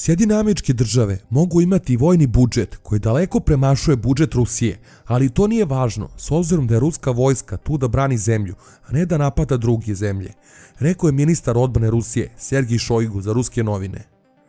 Sjedinjene Američke Države mogu imati vojni budžet koji daleko premašuje budžet Rusije, ali to nije važno s obzirom da je ruska vojska tu da brani zemlju, a ne da napada druge zemlje, rekao je ministar odbrane Rusije Sergij Šojgu za ruske novine.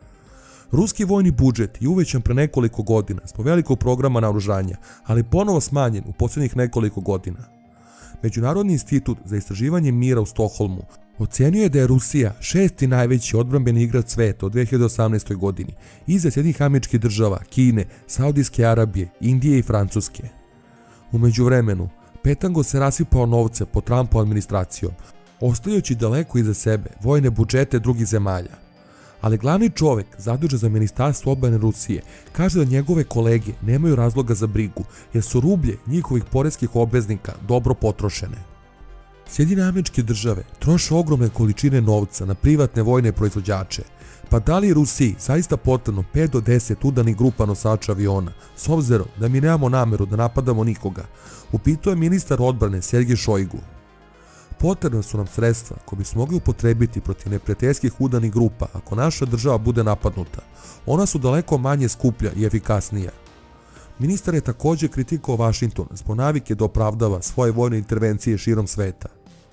Ruski vojni budžet je uvećan pre nekoliko godina zbog velikog programa naoružanja, ali ponovo smanjen u posljednjih nekoliko godina. Međunarodni institut za istraživanje mira u Stokholmu ocenjuje da je Rusija šesti najveći odbrambeni igrač sveta u 2018. godini, iza Sjedinjenih Američkih Država, Kine, Saudijske Arabije, Indije i Francuske. U međuvremenu, Pentagon se rasipao novce pod Trumpovom administracijom, ostavljajući daleko iza sebe vojne budžete drugih zemalja. Ali glavni čovjek zadužen za Ministarstvo odbrane Rusije kaže da njegove kolege nemaju razloga za brigu jer su rublje njihovih poreskih obveznika dobro potrošene. Sjedinjene Američke Države troše ogromne količine novca na privatne vojne proizvođače, pa da li je Rusiji zaista potrebno 5 do 10 udarnih grupa nosača aviona, s obzirom da mi nemamo nameru da napadamo nikoga, upitao je ministar odbrane Sergej Šojgu. Potrebna su nam sredstva koje bi se mogli upotrebiti protiv neprijateljskih udarnih grupa ako naša država bude napadnuta. Ona su daleko manje skuplja i efikasnija. Ministar je također kritikovao Vašington zbog navike da opravdava svoje vojne intervencije širom sveta.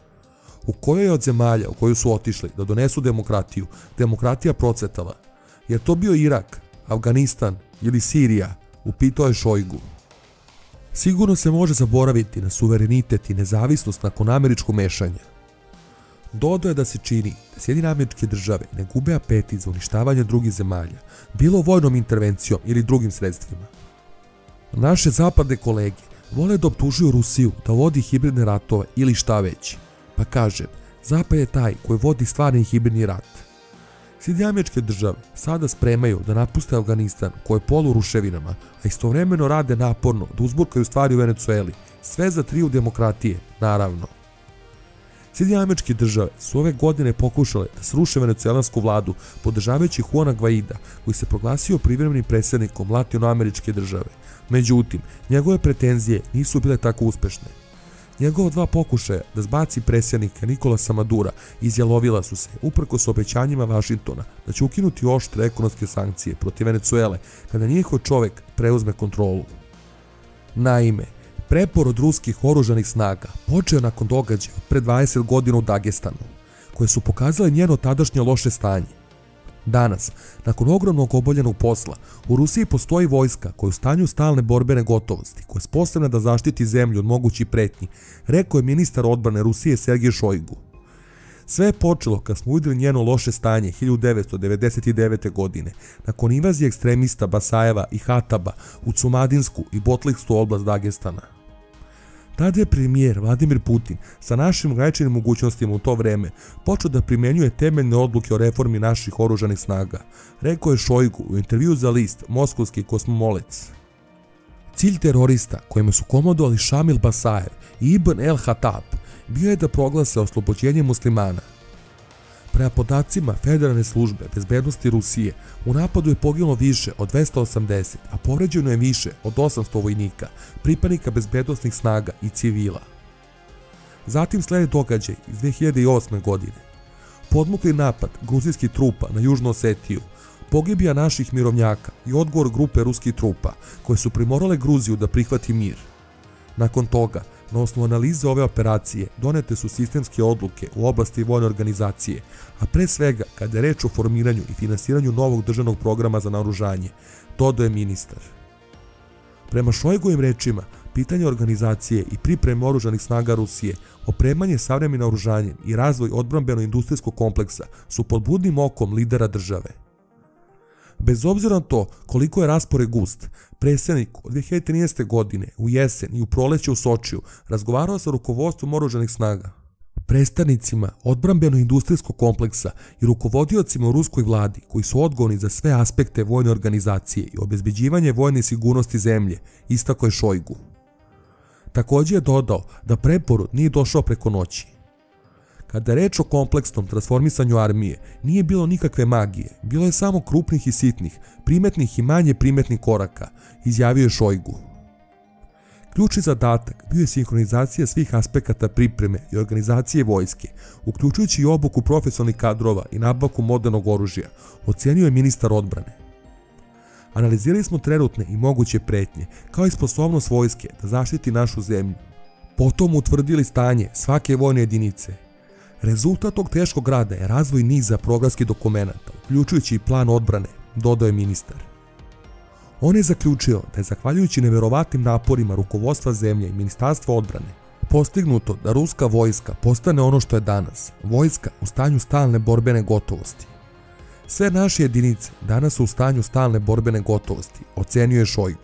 U kojoj je od zemalja u koju su otišli da donesu demokratiju, demokratija procvetala? Je to bio Irak, Afganistan ili Sirija? Upitao je Šojgu. Sigurno se može zaboraviti na suverenitet i nezavisnost nakon američkog mešanja. Dodao je da se čini da Sjedinjene Američke Države ne gube apetit za uništavanje drugih zemalja, bilo vojnom intervencijom ili drugim sredstvima. Naše zapadne kolege vole da optužuju Rusiju da vodi hibridne ratove ili šta već. Pa kažem, Zapad je taj koji vodi stvarni hibridni rat. Sjedinjene Američke Države sada spremaju da napuste Afganistan koji je polu ruševinama, a istovremeno rade naporno da uzburkaju stvari u Venecueli, sve za triju demokratije, naravno. Sjedinjene Američke Države su ove godine pokušale da sruše venecuelansku vladu podržavajući Juana Guaida, koji se proglasio privremenim predsjednikom Latinoameričke Države. Međutim, njegove pretenzije nisu bile tako uspešne. Njegova dva pokušaja da zbaci predsjednika Nikolasa Madura izjalovila su se uprkos obećanjima Vašingtona da će ukinuti oštre ekonomske sankcije protiv Venecuele kada njihov čovjek preuzme kontrolu. Naime, preporod ruskih oružanih snaga počeo nakon događaja pred 20 godina u Dagestanu, koje su pokazale njeno tadašnje loše stanje. Danas, nakon ogromnog oboljenog posla, u Rusiji postoji vojska koja je u stanju stalne borbene gotovosti, koja je sposobna da zaštiti zemlju od mogućih pretnji, rekao je ministar odbrane Rusije Sergej Šojgu. Sve je počelo kad smo uvidjeli njeno loše stanje 1999. godine, nakon invazije ekstremista Basajeva i Hataba u Cumadinsku i Botliksku oblast Dagestana. Tada je premijer Vladimir Putin sa našim ograničenim mogućnostima u to vreme počeo da primjenjuje temeljne odluke o reformi naših oružanih snaga, rekao je Šojgu u intervju za list Moskovski kosmomolec. Cilj terorista kojima su komandovali Šamil Basajev i Ibn El Hatab bio je da proglase oslobođenje muslimana. Prema podacima Federalne službe bezbednosti Rusije, u napadu je poginulo više od 280, a povređeno je više od 800 vojnika, pripadnika bezbednosnih snaga i civila. Zatim slede događaj iz 2008. godine. Podmukli napad gruzijskih trupa na Južnu Osetiju, pogibija naših mirovnjaka i odgovor grupe ruskih trupa koje su primorale Gruziju da prihvati mir. Nakon toga, na osnovu analize ove operacije donete su sistemske odluke u oblasti vojne organizacije, a pre svega kada je reč o formiranju i finansiranju novog državnog programa za naoružanje, dodao je ministar. Prema Šojgovim rečima, pitanje organizacije i pripreme oružanih snaga Rusije, opremanje savremenim naoružanjem i razvoj odbrambeno-industrijskog kompleksa su pod budnim okom lidera države. Bez obzira na to koliko je raspored gust, predsjednik od 2013. godine u jesen i u proleće u Sočiju razgovarao sa rukovodstvom oružanih snaga, predstavnicima odbrambeno-industrijskog kompleksa i rukovodiocima u ruskoj vladi koji su odgovorni za sve aspekte vojne organizacije i obezbeđivanje vojne sigurnosti zemlje, istakao je Šojgu. Također je dodao da preporod nije došao preko noći. Kada je reč o kompleksnom transformisanju armije, nije bilo nikakve magije, bilo je samo krupnih i sitnih, primetnih i manje primetnih koraka, izjavio je Šojgu. Ključni zadatak bio je sinhronizacija svih aspekata pripreme i organizacije vojske, uključujući i obuku profesionalnih kadrova i nabavku modernog oružja, ocenio je ministar odbrane. Analizirali smo trenutne i moguće pretnje, kao i sposobnost vojske da zaštiti našu zemlju. Potom utvrdili stanje svake vojne jedinice. Rezultat tog teškog rada je razvoj niza programskih dokumenata, uključujući i plan odbrane, dodao je ministar. On je zaključio da je zahvaljujući neverovatnim naporima rukovodstva zemlje i ministarstva odbrane postignuto da ruska vojska postane ono što je danas, vojska u stanju stalne borbene gotovosti. Sve naše jedinice danas su u stanju stalne borbene gotovosti, ocenio je Šojgu.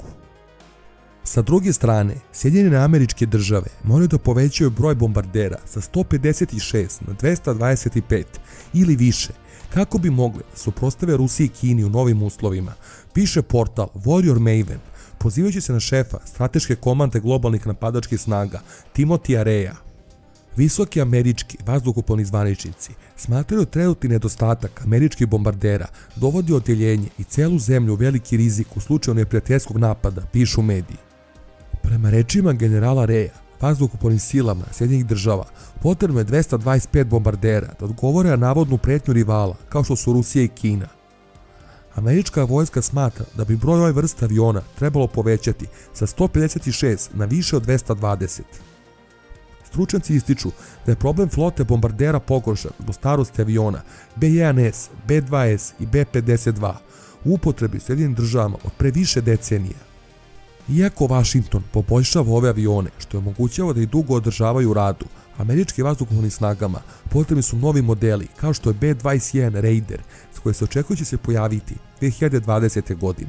Sa druge strane, Sjedinjene Američke Države moraju da povećaju broj bombardera sa 156 na 225 ili više, kako bi mogli da suprotstave Rusiji i Kini u novim uslovima, piše portal Warrior Maven, pozivajući se na šefa strateške komande globalnih napadačkih snaga Timotija Reja. Visoki američki vazduhoplovni zvaničnici smatraju trenutni nedostatak američkih bombardera dovodi odjeljenje i celu zemlju u veliki rizik u slučaju neprijateljskog napada, pišu mediji. Prema rečima generala Reja, vazduhoplovnim silama Sjedinjenih Država potrebno je 225 bombardera da odgovore na navodnu pretnju rivala kao što su Rusija i Kina. Američka vojska smatra da bi broj ove vrste aviona trebalo povećati sa 156 na više od 220. Stručnjaci ističu da je problem flote bombardera pogoršan zbog starosti aviona B-1S, B-2S i B-52 u upotrebi u Sjedinjenim Državama od pre više decenija. Iako Washington poboljšava ove avione, što je omogućava da ih dugo održavaju u radu, američkim vazduhoplovnim snagama potrebni su novi modeli kao što je B-21 Raider, s koje se očekuje će se pojaviti 2020. godine.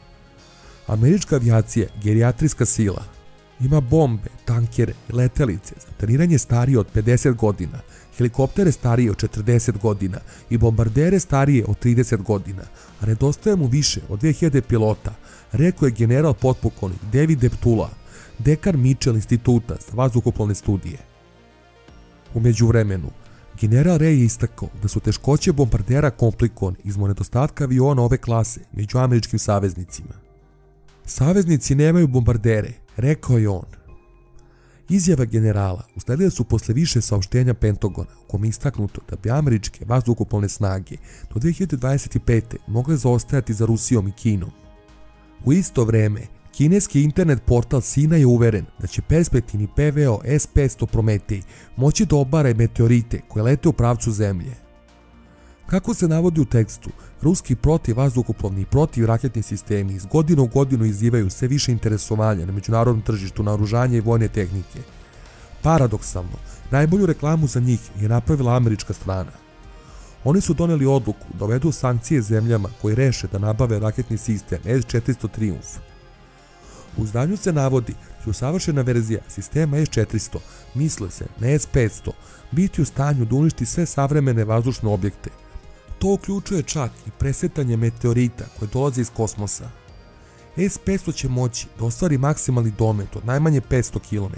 Američka avijacija je gerijatrijska sila. Ima bombe, tankere i letelice za treniranje starije od 50 godina, helikoptere starije od 40 godina i bombardere starije od 30 godina, a nedostaje mu više od 2000 pilota, rekao je general potpukovnik David Deptula, dekan Mitchell instituta za vazduhoplovne studije. U međuvremenu, general Ray je istakao da su teškoće bombardera komplikovane zbog nedostatka aviona ove klase među američkim saveznicima. Saveznici nemaju bombardere, rekao je on. Izjava generala usledile su posle više saopštenja Pentagona u kom je istaknuto da bi američke vazduhoplovne snage do 2025. mogle zaostajati za Rusijom i Kinom. U isto vreme, kineski internet portal Sina je uveren da će perspektivni PVO S-500 Prometej moći da obara meteorite koje lete u pravcu Zemlje. Kako se navodi u tekstu, ruski protivvazduhoplovni i protivraketni sistemi iz godine u godinu izazivaju sve više interesovanja na međunarodnom tržištu naoružanja i vojne tehnike. Paradoksalno, najbolju reklamu za njih je napravila američka strana. Oni su doneli odluku da uvedu sankcije zemljama koji reše da nabave raketni sistem S-400 Triumph. U izdanju se navodi da će usavršena verzija sistema S-400, misle se na S-500, biti u stanju da uništi sve savremene vazdušne objekte. To uključuje čak i presretanje meteorita koje dolaze iz kosmosa. S-500 će moći da ostvari maksimalni domet od najmanje 500 km.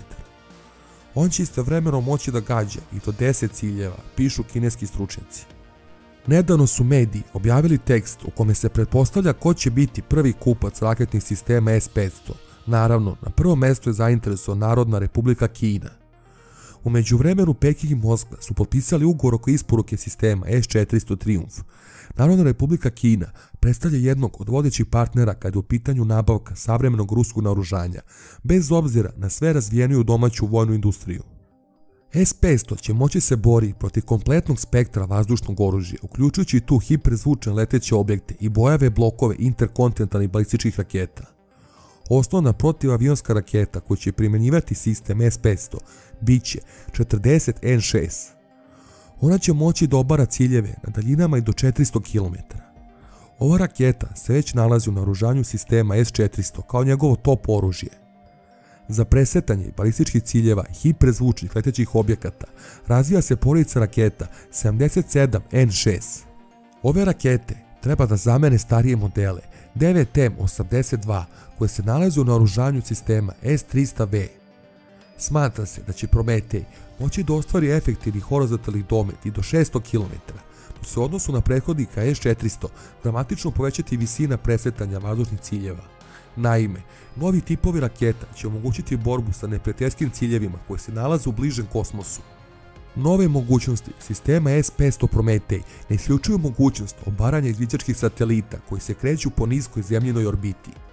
On će istovremeno moći da gađa i do 10 ciljeva, pišu kineski stručnjaci. Nedavno su mediji objavili tekst u kome se pretpostavlja ko će biti prvi kupac raketnih sistema S-500. Naravno, na prvom mestu je zainteresovana Narodna Republika Kina. U međuvremenu Peking i Moskva su potpisali ugovor oko isporuke sistema S-400 Triumph. Narodna Republika Kina predstavlja jednog od vodećih partnera kada je u pitanju nabavka savremenog ruskog naoružanja, bez obzira na sve razvijeniju domaću vojnu industriju. S-500 će moći se boriti protiv kompletnog spektra vazdušnog oružja, uključujući tu hiperzvučne leteće objekte i bojave blokove interkontinentalnih balističkih raketa. Osnovna protivavionska raketa koju će primjenjivati sistem S-500 bit će 40 N-6. Ona će moći da obara ciljeve na daljinama i do 400 km. Ova raketa se već nalazi u naoružanju sistema S-400 kao njegovo top oružje. Za presretanje balističkih ciljeva i hiperzvučnih letećih objekata razvija se porodica raketa 77 N-6. Ove rakete treba da zamene starije modele 9M82 koje se nalaze u naoružanju sistema S-300V. Smatra se da će Prometej moći da ostvari efektivni horizontalni domet i do 600 km, dok se u odnosu na prethodnika S-400 dramatično povećati visina presretanja vazdušnih ciljeva. Naime, novi tipovi raketa će omogućiti borbu sa neprijateljskim ciljevima koji se nalaze u bližem kosmosu. Nove mogućnosti sistema S-500 Prometej ne isključuju mogućnost obaranja izviđačkih satelita koji se kreću po niskoj zemljinoj orbiti.